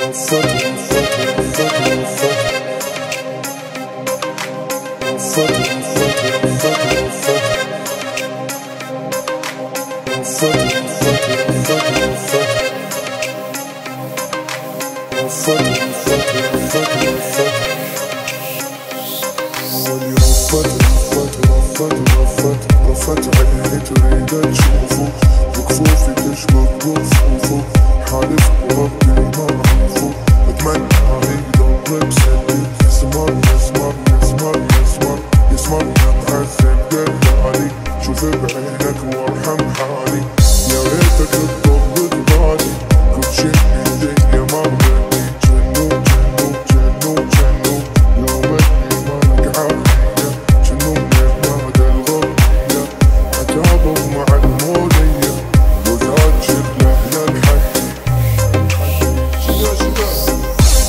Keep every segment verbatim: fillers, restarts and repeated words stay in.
رفعت عيني تريد تشوفه بكفوفي تشبك بكفوفه حالف وربي ما أعرفه أتمنى عليك ضرب بسدي يسمعني يسمعني يسمعني يسمعني يسمعني معذب قلبي عليك شوف بعينك وارحم حالي يا ريتك تطبق بالي كل شي بيدي ما بدي جنو جنو جنو جنو يومتني مالك عافية جنو من بعد الغربية أتعبوا مع المولية وزاد شغله للحكي شقا شقا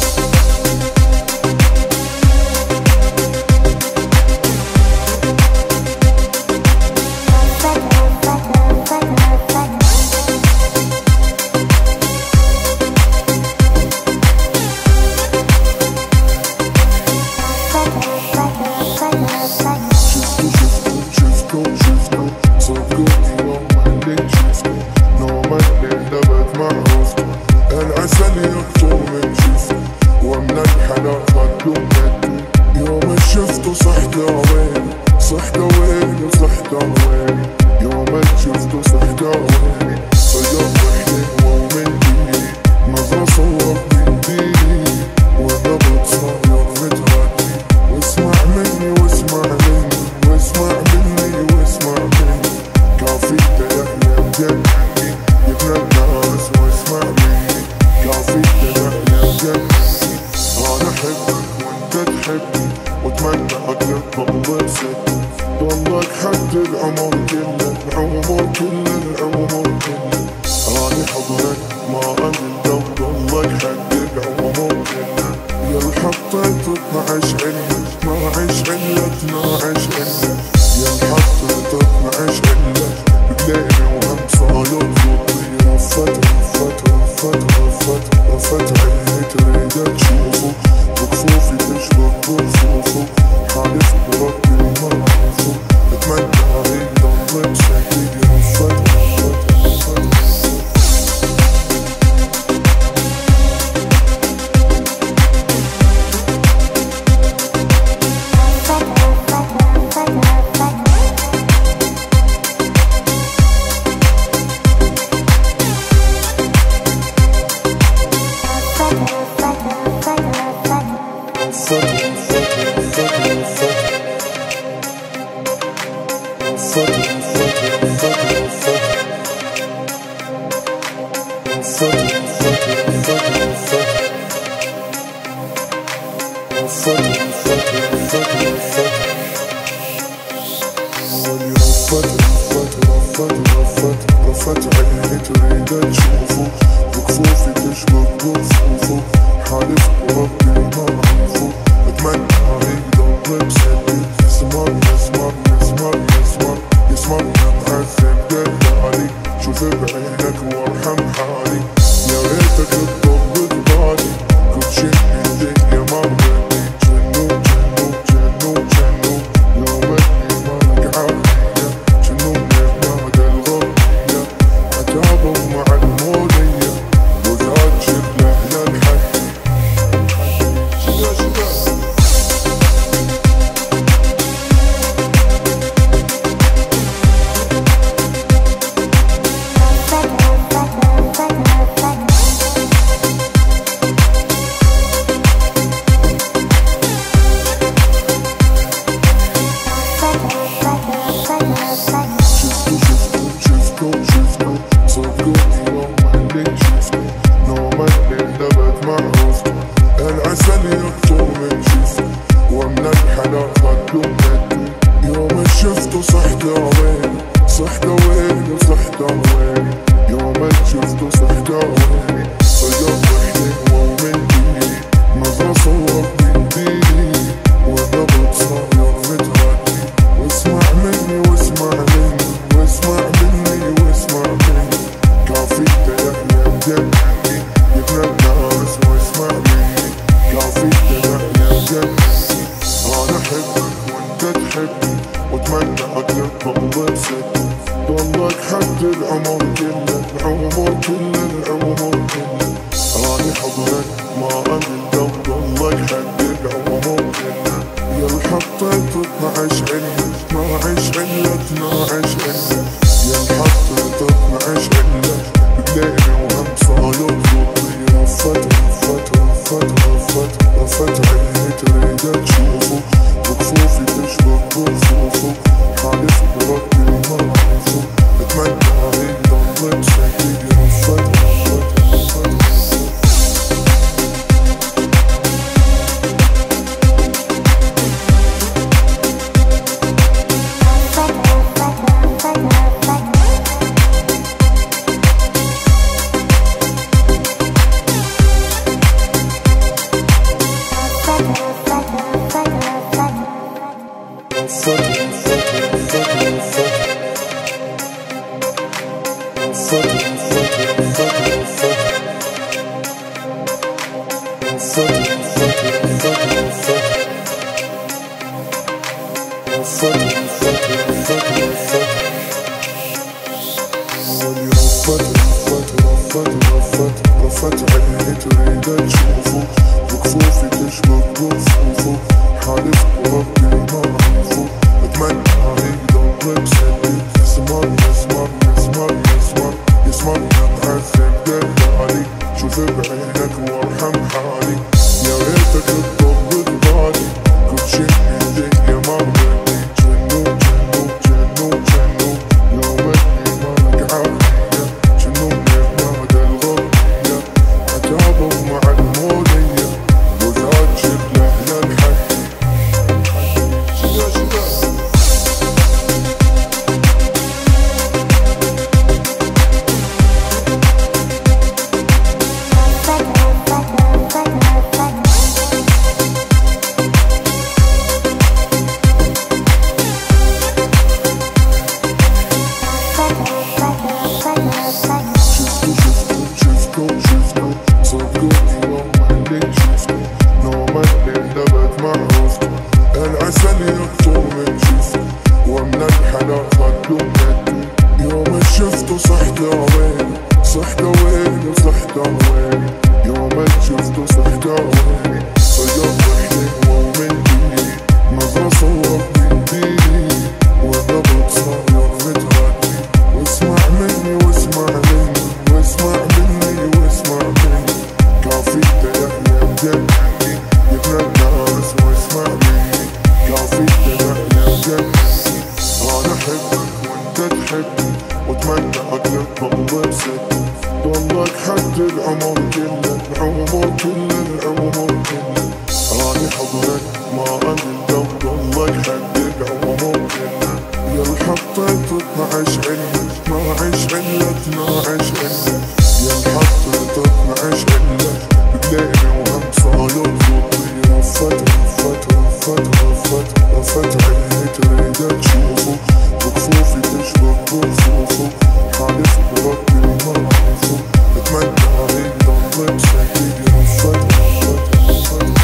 العسل يطفو من جسمي ومن الحلا خدوم مدي يوم شفته صحت عويني صحت عويني صحت عويني يوم شفته صحت عويني صياد وحدي ومن ديني نظرة صور بيديني وانا بتصير متغني واسمع مني واسمع مني واسمع مني واسمع مني كافي تلاقي مجنني يبنى الناس واسمع مني كافي تلاقي مجنني انا احبك وانت تحبني واتمنى اقلب ببسطني ضلك حد العمر كله العمر كله العمر كله انا حضنك ما انت ضلك حد العمر كله يا حطيت اثنعش علة اثنعش علة اثنعش علة يا حطيت اثنعش علة بقليلي وهم صاير ضدي رفت رفت رفت رفت رفت عيني تريد تشوفه بكفوفي تشبك بكفوفه حالف بربي ما أعرفه أتمنى عليك ضل بسكي رفت رفت رفت Bye. حضنك ما أقدر ضلك حقك عمرنا يا حطيت اثنعش علة اثنعش علة اثنعش علة يا حطيت اثنعش علة بليلي وهم صاير ضدي رفت رفت رفت رفت رفت عيني تريد تشوفه بكفوفي تشبك بكفوفه حالف بربي ما أعرفه بتمنى عليك ضل بسكتي رفت رفت رفت رفت عيني تريد تشوفه بكفوفي تشبك بكفوفه حالف بربي ما أعرفه بتمنى عليك ضل بسكتي يسمعني يسمعني يسمعني يسمعني يسمعني معذب دق عليك شوف بعينك وارحم حالي يا ريتك تضل ببالي كل شي بيديك يا مرضي جنو جنو جنو جنو يومك مالك عافية جنو من نادى الغربية عتابه مع المولية وزاد شبله للحكي شبه شبه العسل يكثر من جسمي ومن الحلا خدو مدي يوم شفته صحت عويني صحت عويني صحت عويني يوم شفته صحت عويني فجر حلوة ومن ديني نظرة صور من ديني والنبض صاير متغني واسمع مني واسمع مني واسمع مني واسمع مني كافي تلحيا مجنني يبنى الناس واسمع مني كافي تلحيا مجنني أنا أحبك وأنت تحبني وأتمنى أقدر تضل بسكتي ضلك حد العمر كله العمر كله العمر كله أنا حضنك ما أقدر ضلك حد العمر كله يا حطيت اثنعش علة اثنعش علة اثنعش علة يا حطيت اثنعش علة بليلي وهم صاير ضدي رفت رفت رفت رفت رفت عيني تريد تشوفه بكفوفي تشبك بكفوفه حالف بربي ما أعرفه بتمنى عليك ضل بسكتي رفت رفت رفت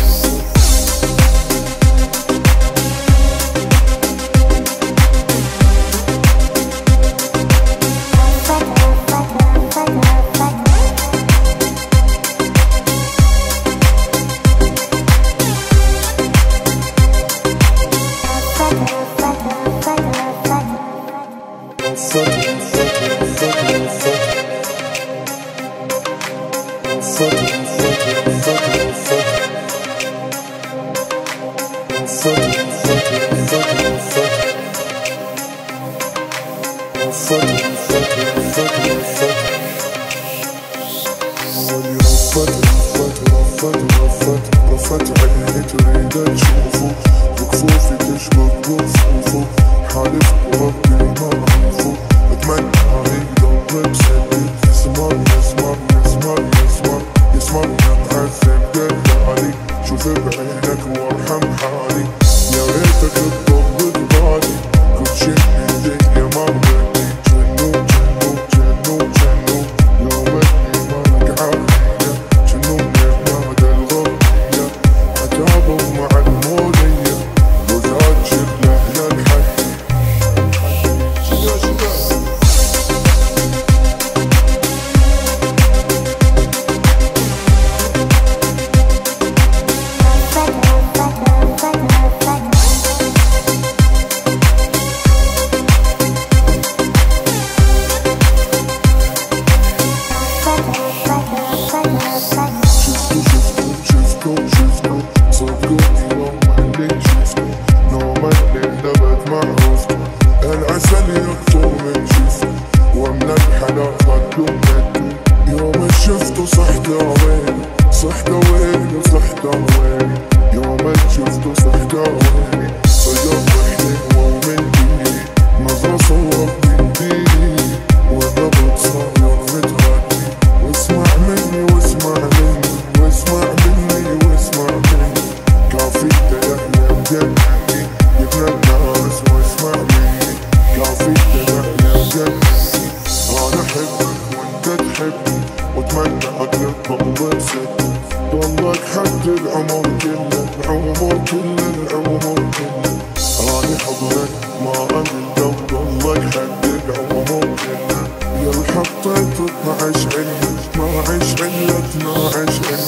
رفت عيني تريد تشوفه بكفوفي تشبك بكفوفه حالف بربي ما أعرفه بتمنى عليك ضل بسكتي يسمعني يسمعني يسمعني يسمعني يسمعني معذب دق عليك شوف بعينك وارحم حالي يا ريتك تضل ببالي كل شي بيديك يا مرضي جنو جنو جنو جنو يومك مالك عافية جنو من نادى الغربية عتابه مع المولية وزاد شبله للحكي شبه شبه صدق ضلك حد العمر كله، العمر كله العمر كله. أنا حضنك ما أقدر ضلك حد العمر كله. يا حطيت اثنا عشر علة ما عش علة اثنا عشر علة.